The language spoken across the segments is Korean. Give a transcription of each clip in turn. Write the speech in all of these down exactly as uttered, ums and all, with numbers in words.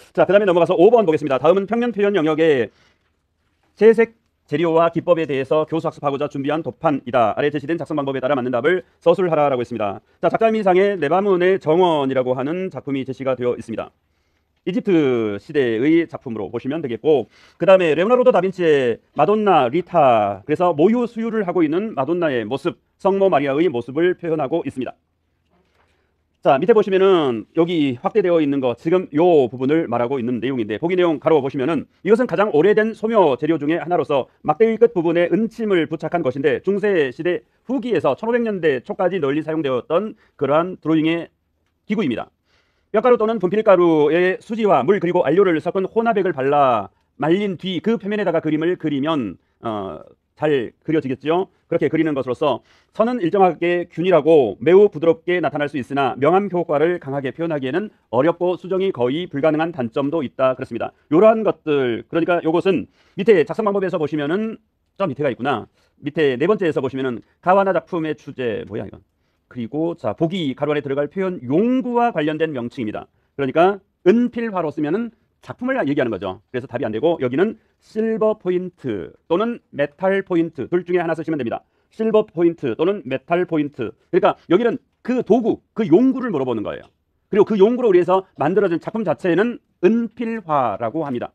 자, 그 다음에 넘어가서 오 번 보겠습니다. 다음은 평면 표현 영역의 재색 재료와 기법에 대해서 교수 학습하고자 준비한 도판이다. 아래 제시된 작성 방법에 따라 맞는 답을 서술하라라고 했습니다. 자, 작가미상의 레바문의 정원이라고 하는 작품이 제시가 되어 있습니다. 이집트 시대의 작품으로 보시면 되겠고, 그 다음에 레오나르도 다빈치의 마돈나 리타, 그래서 모유 수유를 하고 있는 마돈나의 모습, 성모 마리아의 모습을 표현하고 있습니다. 자, 밑에 보시면은 여기 확대되어 있는 거 지금 요 부분을 말하고 있는 내용인데, 보기 내용 가로 보시면은 이것은 가장 오래된 소묘 재료 중에 하나로서 막대기 끝 부분에 은침을 부착한 것인데, 중세 시대 후기에서 천오백 년대 초까지 널리 사용되었던 그러한 드로잉의 기구입니다. 뼈가루 또는 분필가루에 수지와 물 그리고 안료를 섞은 혼합액을 발라 말린 뒤 그 표면에다가 그림을 그리면 어, 잘 그려지겠죠. 그렇게 그리는 것으로서 선은 일정하게 균일하고 매우 부드럽게 나타날 수 있으나 명암 효과를 강하게 표현하기에는 어렵고 수정이 거의 불가능한 단점도 있다. 그렇습니다. 이러한 것들, 그러니까 이것은 밑에 작성 방법에서 보시면은 저 밑에가 있구나. 밑에 네 번째에서 보시면은 가와나 작품의 주제 뭐야 이건. 그리고 자, 보기 가로 안에 들어갈 표현 용구와 관련된 명칭입니다. 그러니까 은필화로 쓰면은 작품을 얘기하는 거죠. 그래서 답이 안 되고, 여기는 실버 포인트 또는 메탈 포인트 둘 중에 하나 쓰시면 됩니다. 실버 포인트 또는 메탈 포인트. 그러니까 여기는 그 도구, 그 용구를 물어보는 거예요. 그리고 그 용구로 의해서 만들어진 작품 자체는 은필화라고 합니다.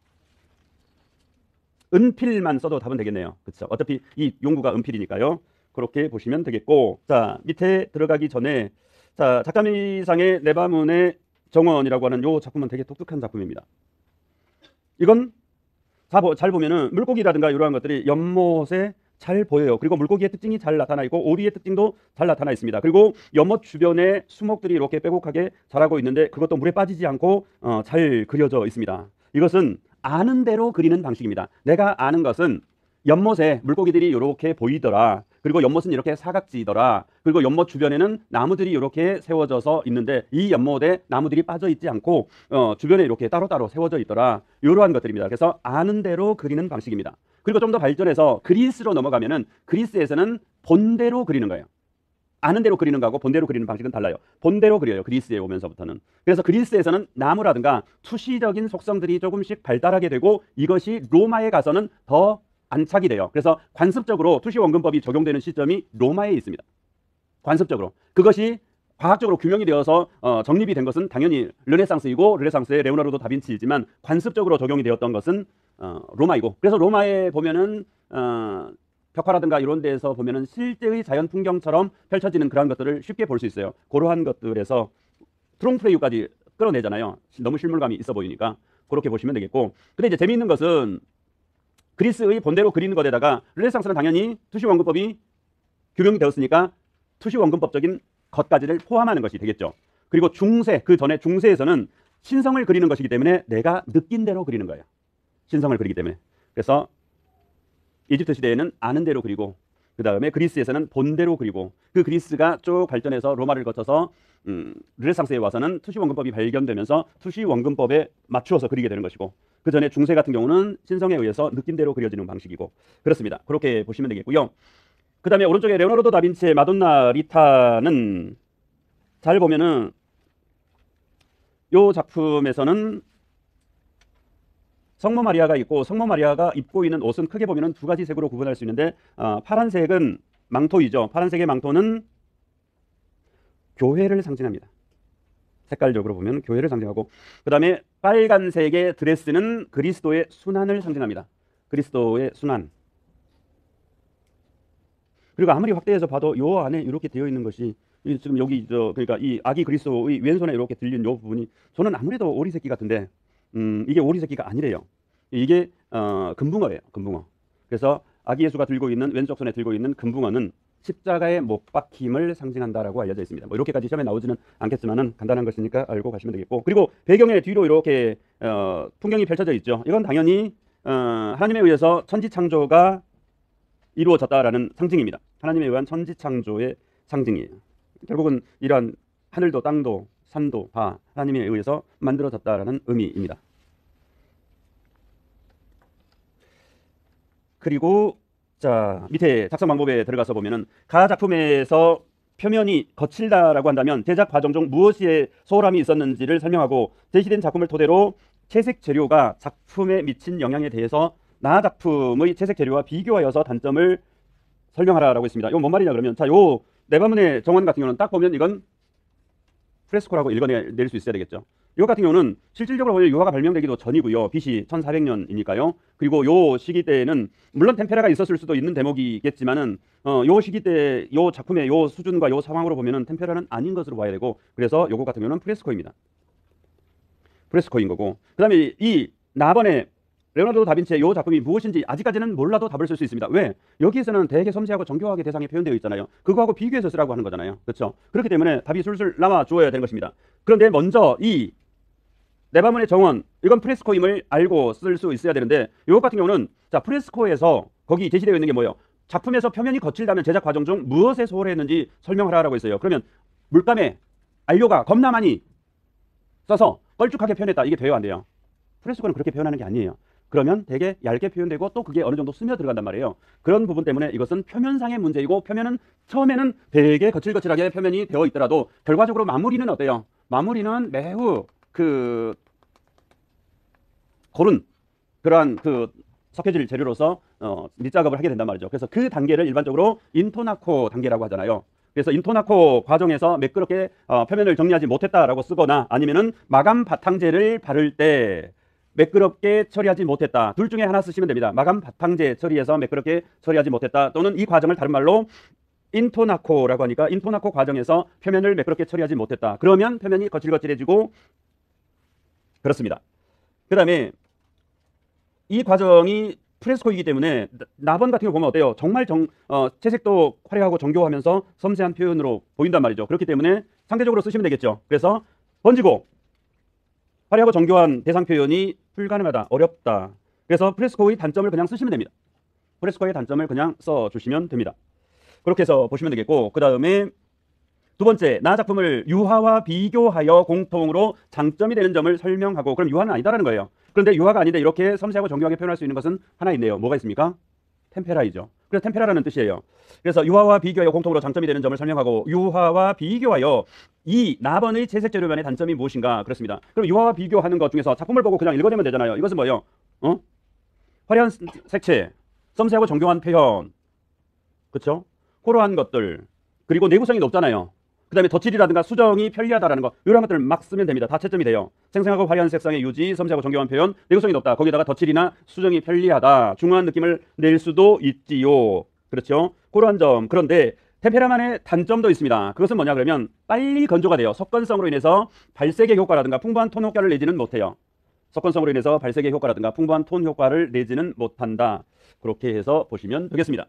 은필만 써도 답은 되겠네요. 그렇죠? 어차피 이 용구가 은필이니까요. 그렇게 보시면 되겠고, 자, 밑에 들어가기 전에 자, 작가미상의 레바문의 정원이라고 하는 요 작품은 되게 독특한 작품입니다. 이건 잘 보면은 물고기라든가 이러한 것들이 연못에 잘 보여요. 그리고 물고기의 특징이 잘 나타나 있고 오리의 특징도 잘 나타나 있습니다. 그리고 연못 주변에 수목들이 이렇게 빼곡하게 자라고 있는데 그것도 물에 빠지지 않고 어, 잘 그려져 있습니다. 이것은 아는 대로 그리는 방식입니다. 내가 아는 것은 연못에 물고기들이 이렇게 보이더라. 그리고 연못은 이렇게 사각지더라. 그리고 연못 주변에는 나무들이 이렇게 세워져서 있는데 이 연못에 나무들이 빠져 있지 않고 어, 주변에 이렇게 따로따로 세워져 있더라. 이러한 것들입니다. 그래서 아는 대로 그리는 방식입니다. 그리고 좀 더 발전해서 그리스로 넘어가면은 그리스에서는 본대로 그리는 거예요. 아는 대로 그리는 거하고 본대로 그리는 방식은 달라요. 본대로 그려요. 그리스에 오면서부터는. 그래서 그리스에서는 나무라든가 투시적인 속성들이 조금씩 발달하게 되고 이것이 로마에 가서는 더 안착이 돼요. 그래서 관습적으로 투시원근법이 적용되는 시점이 로마에 있습니다. 관습적으로. 그것이 과학적으로 규명이 되어서 어, 정립이 된 것은 당연히 르네상스이고 르네상스의 레오나르도 다빈치이지만 관습적으로 적용이 되었던 것은 어, 로마이고, 그래서 로마에 보면은 어, 벽화라든가 이런 데에서 보면은 실제의 자연 풍경처럼 펼쳐지는 그러한 것들을 쉽게 볼 수 있어요. 그러한 것들에서 트롱프레유까지 끌어내잖아요. 너무 실물감이 있어 보이니까 그렇게 보시면 되겠고, 근데 이제 재미있는 것은 그리스의 본대로 그리는 것에다가 르네상스는 당연히 투시원근법이 규명이 되었으니까 투시원근법적인 것까지를 포함하는 것이 되겠죠. 그리고 중세, 그 전에 중세에서는 신성을 그리는 것이기 때문에 내가 느낀 대로 그리는 거예요. 신성을 그리기 때문에. 그래서 이집트 시대에는 아는 대로 그리고, 그 다음에 그리스에서는 본대로 그리고, 그 그리스가 쭉 발전해서 로마를 거쳐서 음, 르네상스에 와서는 투시원근법이 발견되면서 투시원근법에 맞추어서 그리게 되는 것이고, 그 전에 중세 같은 경우는 신성에 의해서 느낀 대로 그려지는 방식이고, 그렇습니다. 그렇게 보시면 되겠고요. 그 다음에 오른쪽에 레오나르도 다빈치의 마돈나 리타는 잘 보면은 이 작품에서는 성모 마리아가 있고, 성모 마리아가 입고 있는 옷은 크게 보면은 두 가지 색으로 구분할 수 있는데 어, 파란색은 망토이죠. 파란색의 망토는 교회를 상징합니다. 색깔적으로 보면 교회를 상징하고, 그 다음에 빨간색의 드레스는 그리스도의 순환을 상징합니다. 그리스도의 순환. 그리고 아무리 확대해서 봐도 요 안에 이렇게 되어 있는 것이 지금 여기 저 그러니까 이 아기 그리스도의 왼손에 이렇게 들린 요 부분이 저는 아무래도 오리 새끼 같은데 음, 이게 오리 새끼가 아니래요. 이게 어, 금붕어예요. 금붕어. 그래서 아기 예수가 들고 있는 왼쪽 손에 들고 있는 금붕어는 십자가의 못 박힘을 상징한다라고 알려져 있습니다. 뭐 이렇게까지 시험에 나오지는 않겠지만은 간단한 것이니까 알고 가시면 되겠고, 그리고 배경의 뒤로 이렇게 어, 풍경이 펼쳐져 있죠. 이건 당연히 어, 하나님에 의해서 천지 창조가 이루어졌다라는 상징입니다. 하나님에 의한 천지 창조의 상징이에요. 결국은 이러한 하늘도 땅도 산도 다 하나님에 의해서 만들어졌다라는 의미입니다. 그리고 자, 밑에 작성 방법에 들어가서 보면은 가 작품에서 표면이 거칠다라고 한다면 제작 과정 중 무엇이 소홀함이 있었는지를 설명하고 제시된 작품을 토대로 채색 재료가 작품에 미친 영향에 대해서 나 작품의 채색 재료와 비교하여서 단점을 설명하라라고 했습니다. 이거 뭔 말이냐 그러면 자, 요 내바문의 정원 같은 경우는 딱 보면 이건 프레스코라고 읽어낼 수 있어야 되겠죠. 이거 같은 경우는 실질적으로 보면 유화가 발명되기도 전이고요. 비씨 천사백 년이니까요. 그리고 요 시기 때에는 물론 템페라가 있었을 수도 있는 대목이겠지만은 어, 요 시기 때 요 작품의 요 수준과 요 상황으로 보면은 템페라는 아닌 것으로 봐야 되고 그래서 요거 같은 경우는 프레스코입니다. 프레스코인 거고 그다음에 이 나번에 레오나르도 다빈치의 요 작품이 무엇인지 아직까지는 몰라도 답을 쓸 수 있습니다. 왜? 여기에서는 되게 섬세하고 정교하게 대상이 표현되어 있잖아요. 그거하고 비교해서 쓰라고 하는 거잖아요. 그렇죠? 그렇기 때문에 답이 술술 나와 주어야 되는 것입니다. 그런데 먼저 이 내바문의 정원 이건 프레스코임을 알고 쓸 수 있어야 되는데 요것 같은 경우는 자 프레스코에서 거기 제시되어 있는 게 뭐예요? 작품에서 표면이 거칠다면 제작 과정 중 무엇에 소홀했는지 설명하라고 했어요. 그러면 물감에 안료가 겁나 많이 써서 걸쭉하게 표현했다. 이게 돼요 안 돼요? 프레스코는 그렇게 표현하는 게 아니에요. 그러면 되게 얇게 표현되고 또 그게 어느 정도 스며 들어간단 말이에요. 그런 부분 때문에 이것은 표면상의 문제이고 표면은 처음에는 되게 거칠거칠하게 표면이 되어 있더라도 결과적으로 마무리는 어때요? 마무리는 매우 그 고른 그러한 그 석회질 재료로서 어, 밑작업을 하게 된단 말이죠. 그래서 그 단계를 일반적으로 인토나코 단계라고 하잖아요. 그래서 인토나코 과정에서 매끄럽게 어, 표면을 정리하지 못했다라고 쓰거나 아니면은 마감 바탕재를 바를 때 매끄럽게 처리하지 못했다. 둘 중에 하나 쓰시면 됩니다. 마감 바탕재 처리해서 매끄럽게 처리하지 못했다. 또는 이 과정을 다른 말로 인토나코라고 하니까 인토나코 과정에서 표면을 매끄럽게 처리하지 못했다. 그러면 표면이 거칠거칠해지고 그렇습니다. 그 다음에 이 과정이 프레스코이기 때문에 나번 같은 거 보면 어때요? 정말 정, 어, 채색도 화려하고 정교하면서 섬세한 표현으로 보인단 말이죠. 그렇기 때문에 상대적으로 쓰시면 되겠죠. 그래서 번지고 화려하고 정교한 대상 표현이 불가능하다, 어렵다. 그래서 프레스코의 단점을 그냥 쓰시면 됩니다. 프레스코의 단점을 그냥 써주시면 됩니다. 그렇게 해서 보시면 되겠고 그 다음에 두 번째, 나 작품을 유화와 비교하여 공통으로 장점이 되는 점을 설명하고 그럼 유화는 아니다라는 거예요. 그런데 유화가 아닌데 이렇게 섬세하고 정교하게 표현할 수 있는 것은 하나 있네요. 뭐가 있습니까? 템페라이죠. 그래서 템페라라는 뜻이에요. 그래서 유화와 비교하여 공통으로 장점이 되는 점을 설명하고 유화와 비교하여 이 나번의 채색 재료면의 단점이 무엇인가 그렇습니다. 그럼 유화와 비교하는 것 중에서 작품을 보고 그냥 읽어내면 되잖아요. 이것은 뭐예요? 어? 화려한 색채, 섬세하고 정교한 표현, 그렇죠? 호러한 것들, 그리고 내구성이 높잖아요. 그 다음에 덧칠이라든가 수정이 편리하다라는 거 이런 것들을 막 쓰면 됩니다. 다 채점이 돼요. 생생하고 화려한 색상의 유지, 섬세하고 정교한 표현, 내구성이 높다. 거기다가 덧칠이나 수정이 편리하다. 중후한 느낌을 낼 수도 있지요. 그렇죠? 그러한 점. 그런데 템페라만의 단점도 있습니다. 그것은 뭐냐 그러면 빨리 건조가 돼요. 석건성으로 인해서 발색의 효과라든가 풍부한 톤 효과를 내지는 못해요. 석건성으로 인해서 발색의 효과라든가 풍부한 톤 효과를 내지는 못한다. 그렇게 해서 보시면 되겠습니다.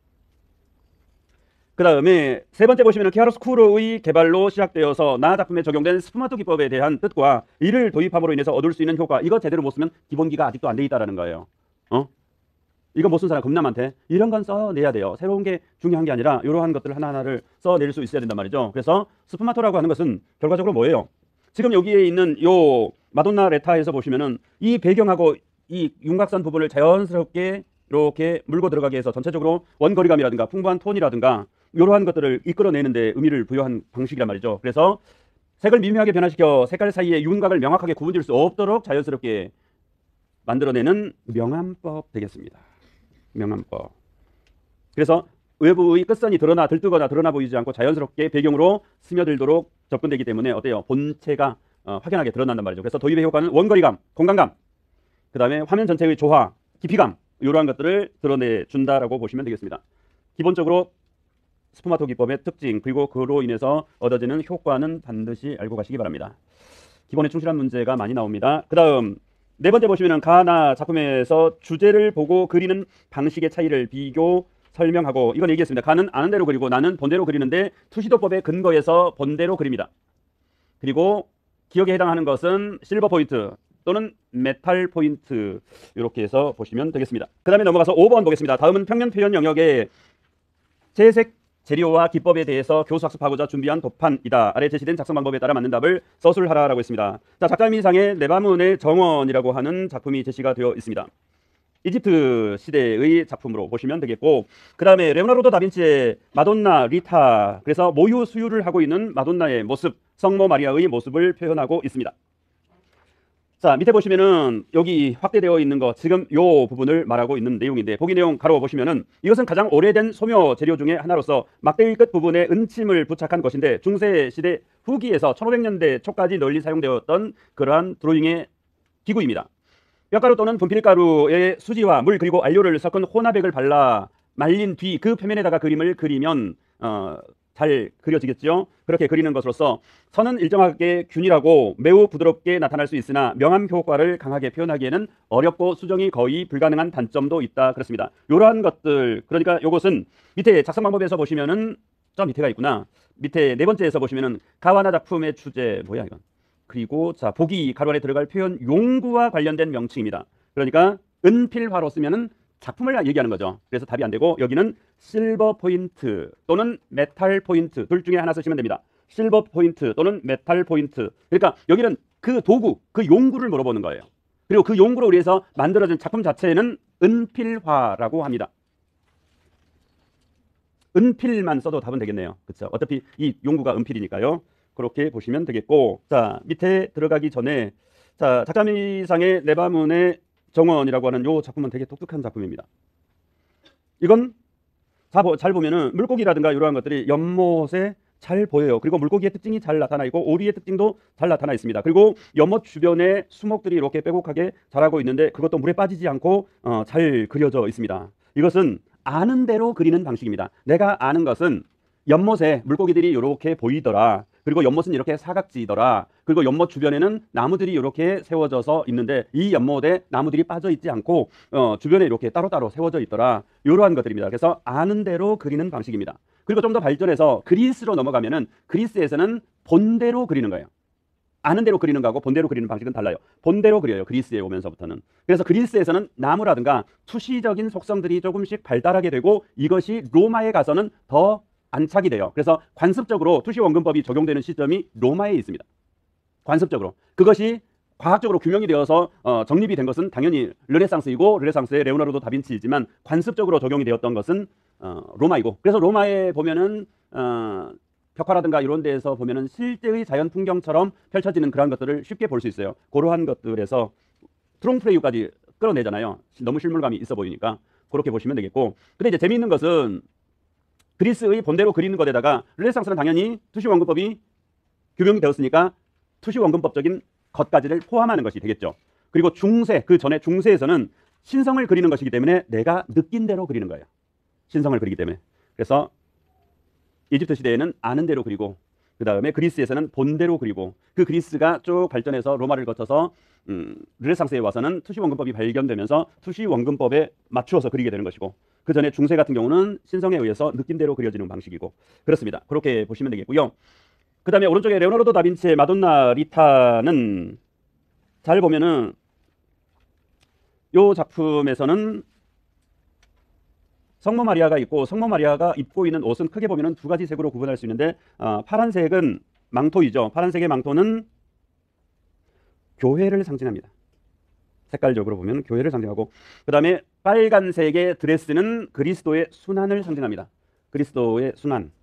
그 다음에 세 번째 보시면 키아로스쿠로의 개발로 시작되어서 나 작품에 적용된 스푸마토 기법에 대한 뜻과 이를 도입함으로 인해서 얻을 수 있는 효과 이거 제대로 못 쓰면 기본기가 아직도 안 돼 있다라는 거예요. 어? 이거 못 쓴 사람 겁나 많대. 이런 건 써내야 돼요. 새로운 게 중요한 게 아니라 이러한 것들 하나하나를 써낼 수 있어야 된단 말이죠. 그래서 스푸마토라고 하는 것은 결과적으로 뭐예요? 지금 여기에 있는 요 마돈나 레타에서 보시면은 이 배경하고 이 윤곽선 부분을 자연스럽게 이렇게 물고 들어가게 해서 전체적으로 원거리감이라든가 풍부한 톤이라든가 이러한 것들을 이끌어내는데 의미를 부여한 방식이란 말이죠. 그래서 색을 미묘하게 변화시켜 색깔 사이의 윤곽을 명확하게 구분질 수 없도록 자연스럽게 만들어내는 명암법 되겠습니다. 명암법. 그래서 외부의 끝선이 드러나 들뜨거나 드러나 보이지 않고 자연스럽게 배경으로 스며들도록 접근되기 때문에 어때요? 본체가 어, 확연하게 드러난단 말이죠. 그래서 도입의 효과는 원거리감, 공간감, 그 다음에 화면 전체의 조화, 깊이감 이러한 것들을 드러내준다라고 보시면 되겠습니다. 기본적으로 스푸마토 기법의 특징 그리고 그로 인해서 얻어지는 효과는 반드시 알고 가시기 바랍니다. 기본에 충실한 문제가 많이 나옵니다. 그 다음 네 번째 보시면 가나 작품에서 주제를 보고 그리는 방식의 차이를 비교 설명하고 이건 얘기했습니다. 가는 아는 대로 그리고 나는 본대로 그리는데 투시도법에 근거해서 본대로 그립니다. 그리고 기억에 해당하는 것은 실버 포인트 또는 메탈 포인트 이렇게 해서 보시면 되겠습니다. 그 다음에 넘어가서 오 번 보겠습니다. 다음은 평면 표현 영역의 채색 재료와 기법에 대해서 교수학습하고자 준비한 도판이다. 아래 제시된 작성 방법에 따라 맞는 답을 서술하라라고 했습니다. 자, 작가미상의 내바문의 정원이라고 하는 작품이 제시가 되어 있습니다. 이집트 시대의 작품으로 보시면 되겠고, 그 다음에 레오나르도 다빈치의 마돈나 리타, 그래서 모유 수유를 하고 있는 마돈나의 모습, 성모 마리아의 모습을 표현하고 있습니다. 자, 밑에 보시면은 여기 확대되어 있는 거 지금 요 부분을 말하고 있는 내용인데, 보기 내용 가로 보시면은 이것은 가장 오래된 소묘 재료 중에 하나로서 막대기 끝 부분에 은침을 부착한 것인데, 중세 시대 후기에서 천오백 년대 초까지 널리 사용되었던 그러한 드로잉의 기구입니다. 뼈가루 또는 분필가루에 수지와 물 그리고 안료를 섞은 혼합액을 발라 말린 뒤 그 표면에다가 그림을 그리면 어, 잘 그려지겠죠. 그렇게 그리는 것으로서 선은 일정하게 균일하고 매우 부드럽게 나타날 수 있으나 명암 효과를 강하게 표현하기에는 어렵고 수정이 거의 불가능한 단점도 있다. 그렇습니다. 이러한 것들, 그러니까 이것은 밑에 작성 방법에서 보시면은 저 밑에가 있구나. 밑에 네 번째에서 보시면은 가와나 작품의 주제 뭐야 이건. 그리고 자 보기 가로 안에 들어갈 표현 용구와 관련된 명칭입니다. 그러니까 은필화로 쓰면은 작품을 얘기하는 거죠. 그래서 답이 안 되고, 여기는 실버 포인트 또는 메탈 포인트 둘 중에 하나 쓰시면 됩니다. 실버 포인트 또는 메탈 포인트. 그러니까 여기는 그 도구, 그 용구를 물어보는 거예요. 그리고 그 용구로 위해서 만들어진 작품 자체는 은필화라고 합니다. 은필만 써도 답은 되겠네요. 그렇죠? 어차피 이 용구가 은필이니까요. 그렇게 보시면 되겠고, 자 밑에 들어가기 전에 자 작가미상의 내바문의 정원이라고 하는 요 작품은 되게 독특한 작품입니다. 이건 잘 보면은 물고기라든가 이러한 것들이 연못에 잘 보여요. 그리고 물고기의 특징이 잘 나타나 있고 오리의 특징도 잘 나타나 있습니다. 그리고 연못 주변에 수목들이 이렇게 빼곡하게 자라고 있는데 그것도 물에 빠지지 않고 어, 잘 그려져 있습니다. 이것은 아는 대로 그리는 방식입니다. 내가 아는 것은 연못에 물고기들이 이렇게 보이더라. 그리고 연못은 이렇게 사각지더라. 그리고 연못 주변에는 나무들이 이렇게 세워져서 있는데 이 연못에 나무들이 빠져 있지 않고 어, 주변에 이렇게 따로따로 세워져 있더라. 이러한 것들입니다. 그래서 아는 대로 그리는 방식입니다. 그리고 좀 더 발전해서 그리스로 넘어가면은 그리스에서는 본대로 그리는 거예요. 아는 대로 그리는 거하고 본대로 그리는 방식은 달라요. 본대로 그려요. 그리스에 오면서부터는. 그래서 그리스에서는 나무라든가 투시적인 속성들이 조금씩 발달하게 되고 이것이 로마에 가서는 더 안착이 돼요. 그래서 관습적으로 투시원근법이 적용되는 시점이 로마에 있습니다. 관습적으로. 그것이 과학적으로 규명이 되어서 어, 정립이 된 것은 당연히 르네상스이고 르네상스의 레오나르도 다빈치이지만 관습적으로 적용이 되었던 것은 어, 로마이고, 그래서 로마에 보면은 어, 벽화라든가 이런 데에서 보면은 실제의 자연 풍경처럼 펼쳐지는 그런 것들을 쉽게 볼 수 있어요. 그러한 것들에서 트롱프레유까지 끌어내잖아요. 너무 실물감이 있어 보이니까 그렇게 보시면 되겠고, 근데 이제 재미있는 것은 그리스의 본대로 그리는 것에다가 르네상스는 당연히 투시원근법이 규명이 되었으니까 투시원근법적인 것까지를 포함하는 것이 되겠죠. 그리고 중세, 그 전에 중세에서는 신성을 그리는 것이기 때문에 내가 느낀 대로 그리는 거예요. 신성을 그리기 때문에. 그래서 이집트 시대에는 아는 대로 그리고, 그 다음에 그리스에서는 본대로 그리고, 그 그리스가 쭉 발전해서 로마를 거쳐서 음, 르네상스에 와서는 투시원근법이 발견되면서 투시원근법에 맞추어서 그리게 되는 것이고, 그 전에 중세 같은 경우는 신성에 의해서 느낌대로 그려지는 방식이고, 그렇습니다. 그렇게 보시면 되겠고요. 그 다음에 오른쪽에 레오나르도 다빈치의 마돈나 리타는 잘 보면은 이 작품에서는 성모 마리아가 있고, 성모 마리아가 입고 있는 옷은 크게 보면은 두 가지 색으로 구분할 수 있는데 어, 파란색은 망토이죠. 파란색의 망토는 교회를 상징합니다. 색깔적으로 보면 교회를 상징하고, 그 다음에 빨간색의 드레스는 그리스도의 순환을 상징합니다. 그리스도의 순환.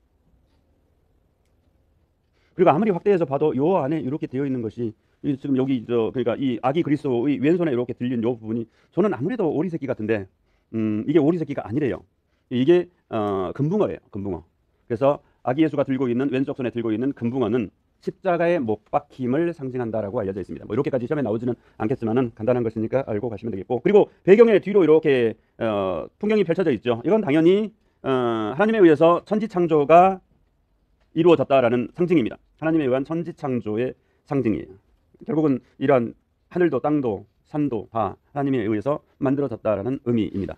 그리고 아무리 확대해서 봐도 요 안에 이렇게 되어 있는 것이 지금 여기 저 그러니까 이 아기 그리스도의 왼손에 이렇게 들린 요 부분이 저는 아무래도 오리 새끼 같은데 음, 이게 오리 새끼가 아니래요. 이게 어, 금붕어예요. 금붕어. 그래서 아기 예수가 들고 있는 왼쪽 손에 들고 있는 금붕어는 십자가의 못 박힘을 상징한다라고 알려져 있습니다. 뭐 이렇게까지 시험에 나오지는 않겠지만은 간단한 것이니까 알고 가시면 되겠고, 그리고 배경의 뒤로 이렇게 어, 풍경이 펼쳐져 있죠. 이건 당연히 어, 하나님에 의해서 천지 창조가 이루어졌다라는 상징입니다. 하나님에 의한 천지 창조의 상징이에요. 결국은 이러한 하늘도 땅도 산도 다 하나님에 의해서 만들어졌다라는 의미입니다.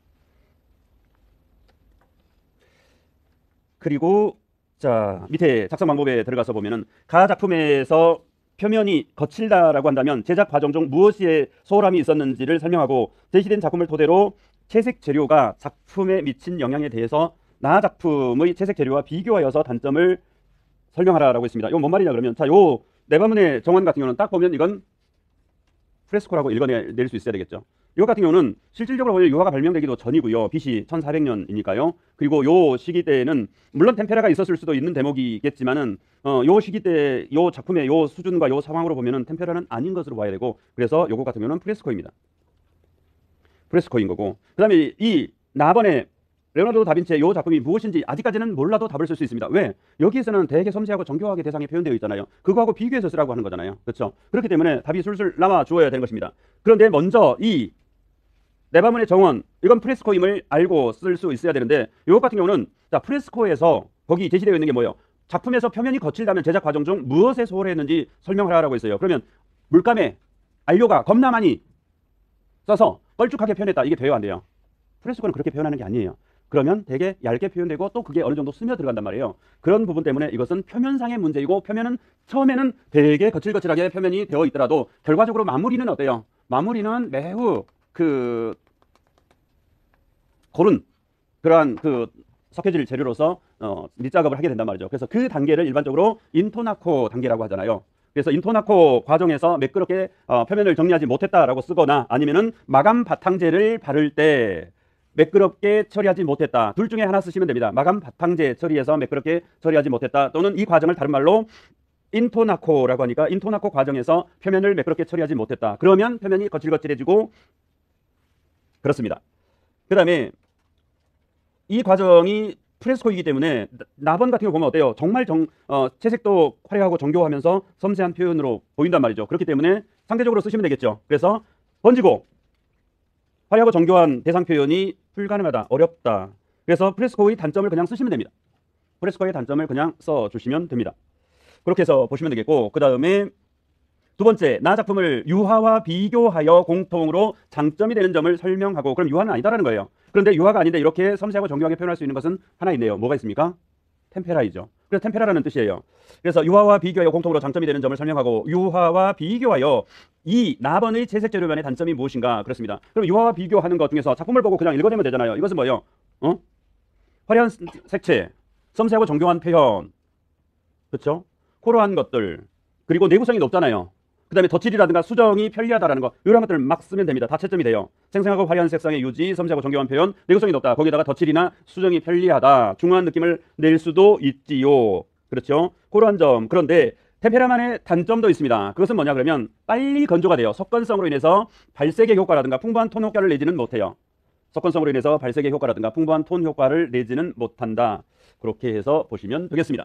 그리고 자 밑에 작성 방법에 들어가서 보면은 가 작품에서 표면이 거칠다라고 한다면 제작 과정 중 무엇에 소홀함이 있었는지를 설명하고, 제시된 작품을 토대로 채색 재료가 작품에 미친 영향에 대해서 나 작품의 채색 재료와 비교하여서 단점을 설명하라라고 했습니다. 이건 뭔 말이냐 그러면, 자, 요 네바문의 정원 같은 경우는 딱 보면 이건 프레스코라고 읽어낼 수 있어야 되겠죠. 이것 같은 경우는 실질적으로 보면 유화가 발명되기도 전이고요. 비씨 천사백 년이니까요. 그리고 요 시기 때에는 물론 템페라가 있었을 수도 있는 대목이겠지만은 어, 요 시기 때 요 작품의 요 수준과 요 상황으로 보면은 템페라는 아닌 것으로 봐야 되고, 그래서 요것 같은 경우는 프레스코입니다. 프레스코인 거고, 그다음에 이 나번에 레오나르도 다빈치의 요 작품이 무엇인지 아직까지는 몰라도 답을 쓸 수 있습니다. 왜? 여기에서는 되게 섬세하고 정교하게 대상이 표현되어 있잖아요. 그거하고 비교해서 쓰라고 하는 거잖아요. 그렇죠? 그렇기 때문에 답이 술술 나와 주어야 되는 것입니다. 그런데 먼저 이 네바문의 정원, 이건 프레스코임을 알고 쓸 수 있어야 되는데, 이것 같은 경우는 자 프레스코에서 거기 제시되어 있는 게 뭐예요? 작품에서 표면이 거칠다면 제작 과정 중 무엇에 소홀했는지 설명하라고 했어요. 그러면 물감에 안료가 겁나 많이 써서 뻘쭉하게 표현했다. 이게 돼요, 안 돼요? 프레스코는 그렇게 표현하는 게 아니에요. 그러면 되게 얇게 표현되고 또 그게 어느 정도 스며 들어간단 말이에요. 그런 부분 때문에 이것은 표면상의 문제이고, 표면은 처음에는 되게 거칠거칠하게 표면이 되어 있더라도 결과적으로 마무리는 어때요? 마무리는 매우 그 고른 그러한 그 석회질 재료로서 어, 밑작업을 하게 된단 말이죠. 그래서 그 단계를 일반적으로 인토나코 단계라고 하잖아요. 그래서 인토나코 과정에서 매끄럽게 어, 표면을 정리하지 못했다라고 쓰거나, 아니면은 마감 바탕재를 바를 때 매끄럽게 처리하지 못했다. 둘 중에 하나 쓰시면 됩니다. 마감 바탕재 처리해서 매끄럽게 처리하지 못했다. 또는 이 과정을 다른 말로 인토나코라고 하니까 인토나코 과정에서 표면을 매끄럽게 처리하지 못했다. 그러면 표면이 거칠거칠해지고 그렇습니다. 그 다음에 이 과정이 프레스코이기 때문에 나번 같은 거 보면 어때요? 정말 정, 어, 채색도 화려하고 정교하면서 섬세한 표현으로 보인단 말이죠. 그렇기 때문에 상대적으로 쓰시면 되겠죠. 그래서 번지고 화려하고 정교한 대상 표현이 불가능하다, 어렵다. 그래서 프레스코의 단점을 그냥 쓰시면 됩니다. 프레스코의 단점을 그냥 써주시면 됩니다. 그렇게 해서 보시면 되겠고, 그 다음에 두 번째, 나 작품을 유화와 비교하여 공통으로 장점이 되는 점을 설명하고. 그럼 유화는 아니다라는 거예요. 그런데 유화가 아닌데 이렇게 섬세하고 정교하게 표현할 수 있는 것은 하나 있네요. 뭐가 있습니까? 템페라이죠. 그래서 템페라라는 뜻이에요. 그래서 유화와 비교하여 공통으로 장점이 되는 점을 설명하고, 유화와 비교하여 이 나번의 채색 재료면의 단점이 무엇인가 그렇습니다. 그럼 유화와 비교하는 것 중에서 작품을 보고 그냥 읽어내면 되잖아요. 이것은 뭐예요? 어? 화려한 색채, 섬세하고 정교한 표현, 그렇죠? 코로한 것들, 그리고 내구성이 높잖아요. 그 다음에 덧칠이라든가 수정이 편리하다라는 거, 이런 것들을 막 쓰면 됩니다. 다 채점이 돼요. 생생하고 화려한 색상의 유지, 섬세하고 정교한 표현, 내구성이 높다. 거기다가 덧칠이나 수정이 편리하다. 중후한 느낌을 낼 수도 있지요. 그렇죠? 그런 점. 그런데 템페라만의 단점도 있습니다. 그것은 뭐냐 그러면 빨리 건조가 돼요. 석건성으로 인해서 발색의 효과라든가 풍부한 톤 효과를 내지는 못해요. 석건성으로 인해서 발색의 효과라든가 풍부한 톤 효과를 내지는 못한다. 그렇게 해서 보시면 되겠습니다.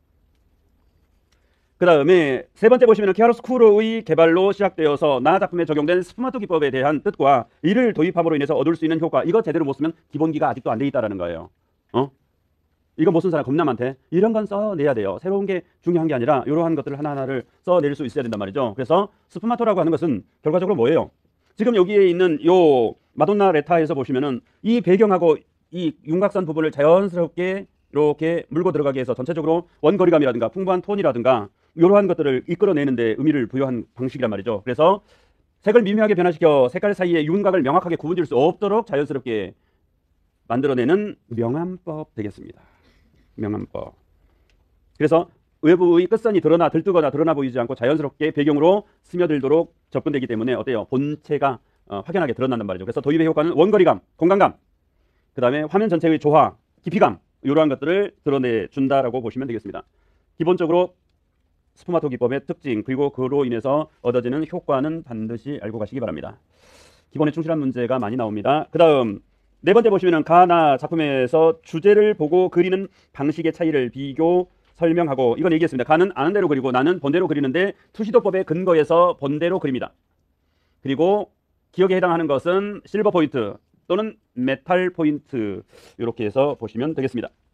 그 다음에 세 번째 보시면 키아로스쿠르의 개발로 시작되어서 나 작품에 적용된 스푸마토 기법에 대한 뜻과 이를 도입함으로 인해서 얻을 수 있는 효과, 이거 제대로 못 쓰면 기본기가 아직도 안 돼 있다라는 거예요. 어? 이거 못 쓴 사람 겁나 많대. 이런 건 써내야 돼요. 새로운 게 중요한 게 아니라 이러한 것들을 하나하나를 써낼 수 있어야 된단 말이죠. 그래서 스푸마토라고 하는 것은 결과적으로 뭐예요? 지금 여기에 있는 요 마돈나 레타에서 보시면은 이 배경하고 이 윤곽선 부분을 자연스럽게 이렇게 물고 들어가게 해서 전체적으로 원거리감이라든가 풍부한 톤이라든가 이러한 것들을 이끌어내는데 의미를 부여한 방식이란 말이죠. 그래서 색을 미묘하게 변화시켜 색깔 사이의 윤곽을 명확하게 구분질 수 없도록 자연스럽게 만들어내는 명암법 되겠습니다. 명암법. 그래서 외부의 끝선이 드러나 들뜨거나 드러나 보이지 않고 자연스럽게 배경으로 스며들도록 접근되기 때문에 어때요? 본체가 어, 확연하게 드러난단 말이죠. 그래서 도입의 효과는 원거리감, 공간감, 그 다음에 화면 전체의 조화, 깊이감, 이러한 것들을 드러내 준다라고 보시면 되겠습니다. 기본적으로 스푸마토 기법의 특징, 그리고 그로 인해서 얻어지는 효과는 반드시 알고 가시기 바랍니다. 기본에 충실한 문제가 많이 나옵니다. 그 다음 네 번째 보시면 가나 작품에서 주제를 보고 그리는 방식의 차이를 비교 설명하고, 이건 얘기했습니다. 가는 아는 대로 그리고 나는 본대로 그리는데 투시도법의 근거에서 본대로 그립니다. 그리고 기억에 해당하는 것은 실버 포인트 또는 메탈 포인트, 이렇게 해서 보시면 되겠습니다.